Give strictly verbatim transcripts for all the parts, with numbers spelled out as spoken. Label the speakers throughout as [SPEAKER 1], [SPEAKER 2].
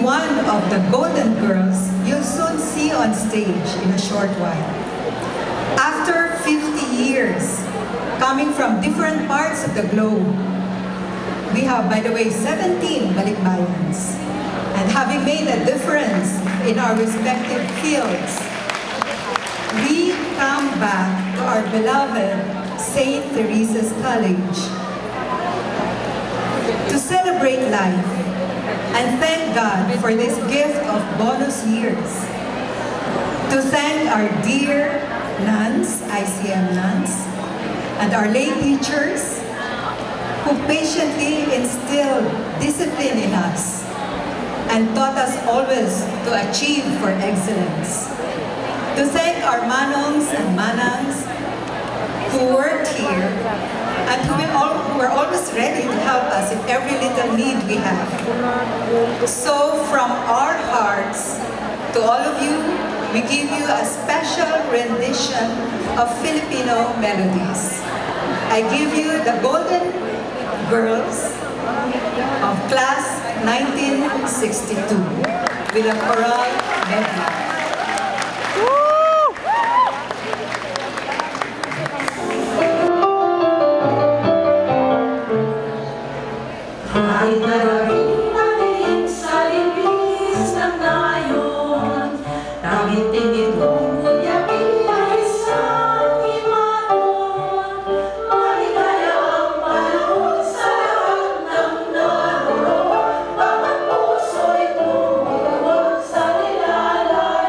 [SPEAKER 1] one of the Golden Girls you'll soon see on stage in a short while. After fifty years, coming from different parts of the globe, we have, by the way, seventeen Balikbayans. And having made a difference in our respective fields, we come back to our beloved Saint Teresa's College to celebrate life and thank God for this gift of bonus years. To thank our dear nuns, I C M nuns, and our lay teachers who patiently instilled discipline in us and taught us always to achieve for excellence. To thank our manongs and manangs who worked here and who, will all, who are always ready to help us in every little need we have. So from our hearts to all of you, we give you a special rendition of Filipino melodies. I give you the Golden Girls of class nineteen sixty-two with a choral medley.
[SPEAKER 2] La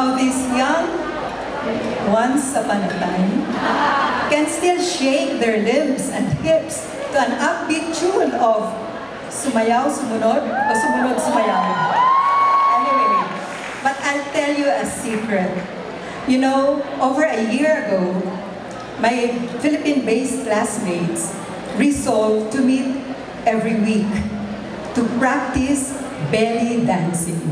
[SPEAKER 1] how these young, once upon a time, can still shake their limbs and hips to an upbeat tune of Sumayaw, Sumunod, o Sumunod, Sumayaw. Anyway, but I'll tell you a secret. You know, over a year ago, my Philippine-based classmates resolved to meet every week to practice belly dancing.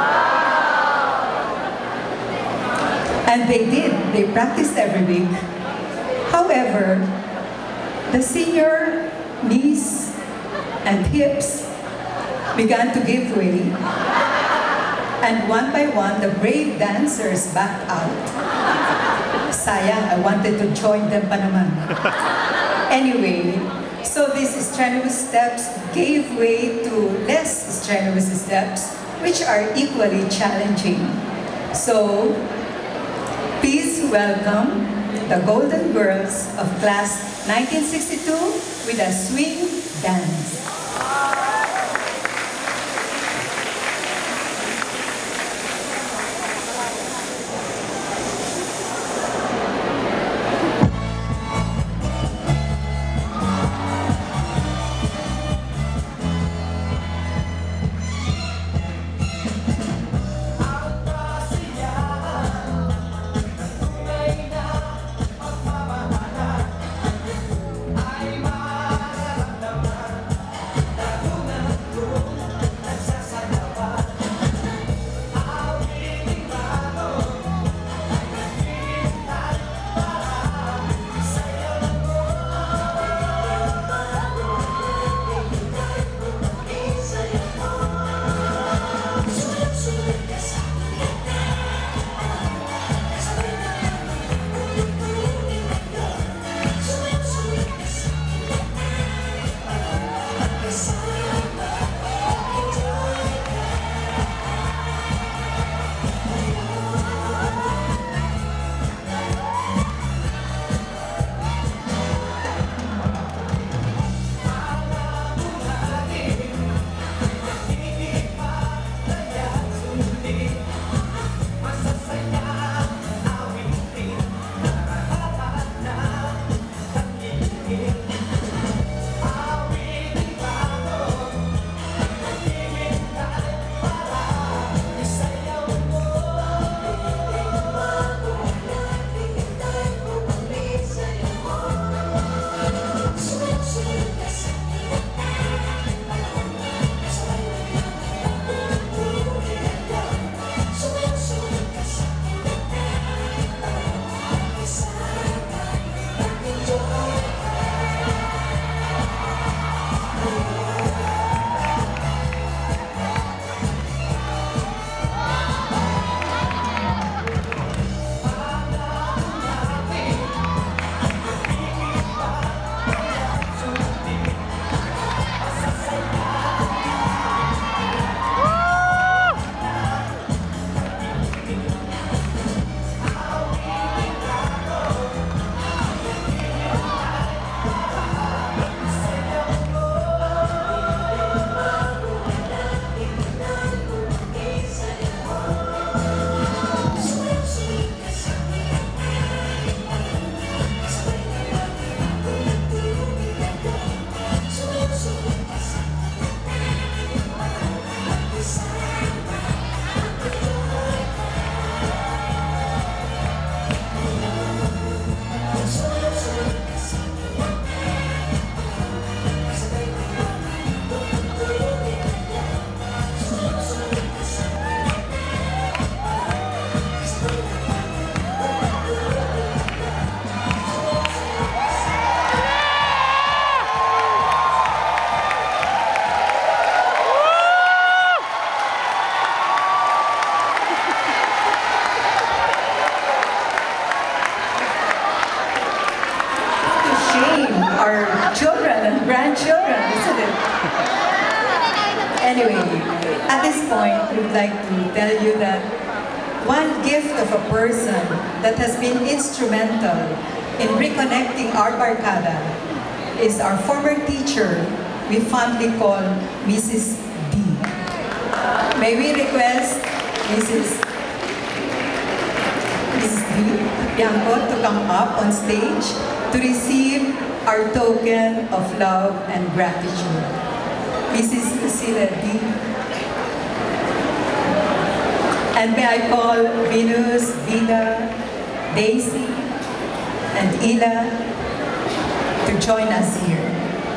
[SPEAKER 1] And they did. They practiced every week. However, the senior knees and hips began to give way. And one by one, the brave dancers backed out. Sayang, I wanted to join them pa naman. Anyway, so these strenuous steps gave way to less strenuous steps, which are equally challenging. So, please welcome the Golden Girls of Class nineteen sixty-two with a swing dance. Grandchildren, isn't it? Anyway, at this point, we'd like to tell you that one gift of a person that has been instrumental in reconnecting our barkada is our former teacher, we fondly call Missus D. May we request Missus D. Bianco to come up on stage to receive our token of love and gratitude. Missus Lucila D. And may I call Venus, Vida, Daisy, and Ila to join us here.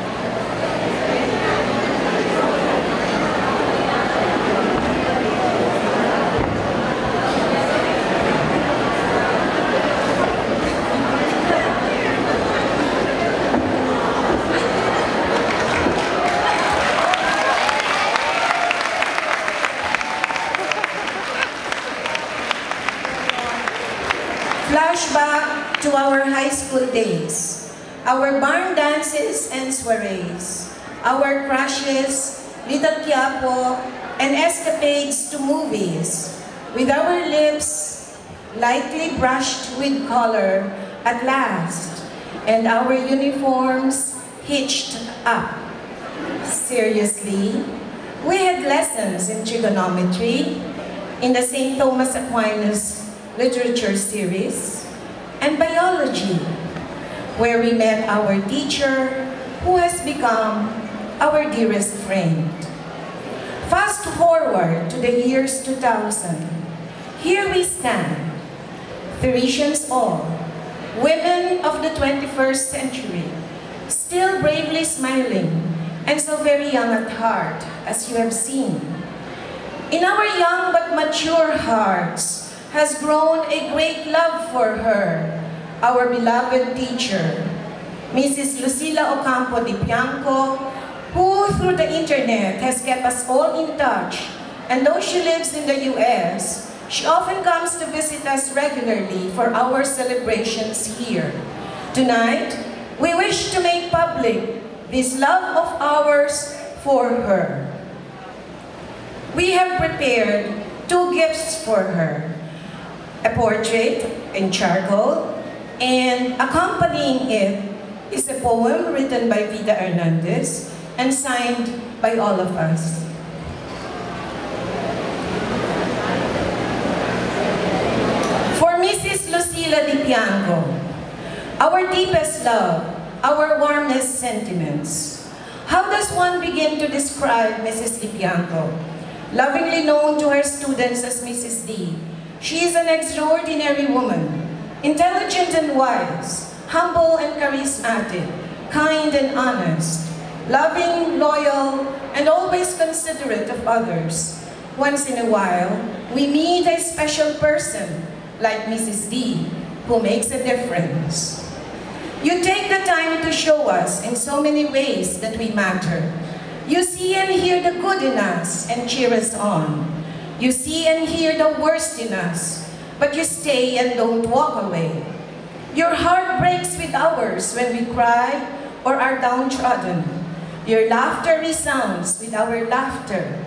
[SPEAKER 2] Flashback to our high school days, our barn dances and soirees, our crushes, Little Quiapo, and escapades to movies, with our lips lightly brushed with color at last, and our uniforms hitched up. Seriously, we had lessons in trigonometry, in the Saint Thomas Aquinas Literature Series, and biology, where we met our teacher, who has become our dearest friend. Fast forward to the years two thousand. Here we stand, Theresians all, women of the twenty-first century, still bravely smiling, and so very young at heart, as you have seen. In our young but mature hearts, has grown a great love for her, our beloved teacher, Missus Lucila Ocampo de Bianco, who through the internet has kept us all in touch, and though she lives in the U S, she often comes to visit us regularly for our celebrations here. Tonight, we wish to make public this love of ours for her. We have prepared two gifts for her. A portrait in charcoal, and accompanying it is a poem written by Vida Hernandez and signed by all of us. For Missus Lucila de Bianco, our deepest love, our warmest sentiments. How does one begin to describe Missus de Bianco? Lovingly known to her students as Missus D, she is an extraordinary woman, intelligent and wise, humble and charismatic, kind and honest, loving, loyal, and always considerate of others. Once in a while, we meet a special person, like Missus D, who makes a difference. You take the time to show us in so many ways that we matter. You see and hear the good in us and cheer us on. You see and hear the worst in us, but you stay and don't walk away. Your heart breaks with ours when we cry or are downtrodden. Your laughter resounds with our laughter.